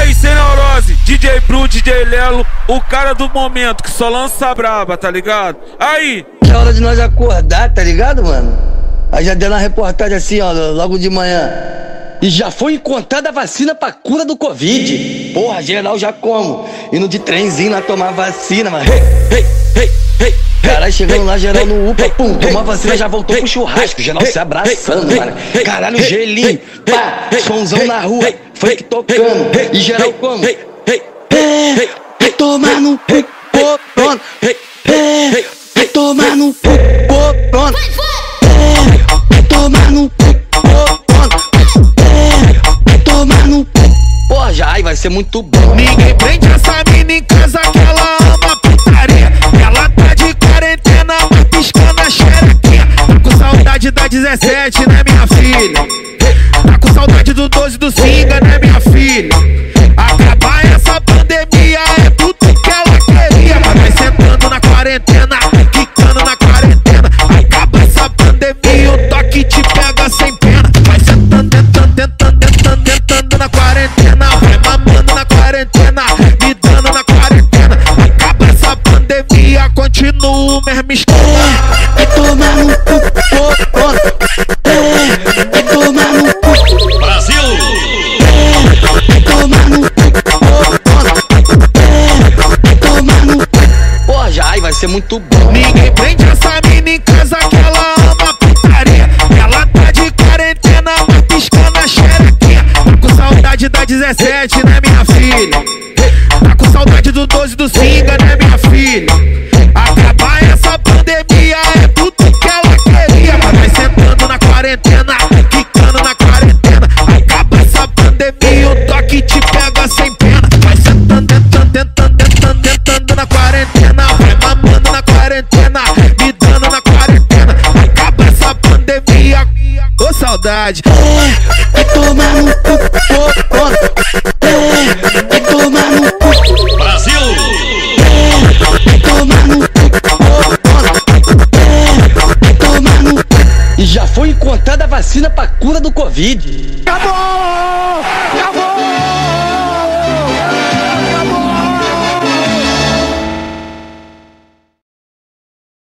Aí, sem neurose, DJ Bru, DJ Lelo, o cara do momento que só lança braba, tá ligado? Aí, é hora de nós acordar, tá ligado, mano? Aí já deu uma reportagem assim, ó, logo de manhã. E já foi encontrada a vacina pra cura do Covid. Porra, geral já como? Indo de trenzinho lá tomar vacina, mano. Caralho, chegando lá, geral no UPA, pum, tomou a vacina, já voltou pro churrasco. Geral se abraçando, mano. Caralho, gelinho, pá, somzão na rua, funk tocando. E geral como? Vai tomar no cu, pô, pronto. Vai tomar no cu, pô, pronto. Vai tomar no cu, pô, pronto. Vai tomar no cu. Porra, já aí vai ser muito bom. Ninguém prende essa mina em casa que ela ama putaria. Ela tá de quarentena, mas piscando a xerequinha. Tá com saudade da 17, né, minha filha? Tá com saudade do 12 do Singa, né, minha filha? Acabar essa pandemia é tudo que ela queria. Mas vai sentando na quarentena, quicando na quarentena. Acaba essa pandemia, o toque te pega sem pena. Vai sentando, tentando na quarentena. Vai mamando na quarentena, me dando na quarentena. Acaba essa pandemia, continua o mesmo esquema. Vai tomar no cu, pô, pronto. Vai tomar no cu, Brasil! vai tomar no cu, pô, pronto. Vai tomar no cu. Porra, já aí vai ser muito bom. Ninguém prende essa mina em casa que ela ama putaria. Ela tá de quarentena, mas piscando a xerequinha. Tá com saudade da 17, né, minha filha? Tá com saudade do 12 do Singa, né, minha filha? Acabar essa pandemia é tudo que ela queria. Mas vai sentando na quarentena, quicando na quarentena. Acaba essa pandemia, o toque te pega sem pena. Vai sentando, tentando na quarentena. Vai mamando na quarentena, me dando na quarentena. Acaba essa pandemia, ô saudade. Vai tomar no cu, pô, pronto. Vai tomar no cu, Brasil! vai tomar no cu, pô, pronto. Vai tomar no cu. E já foi encontrada a vacina pra cura do Covid.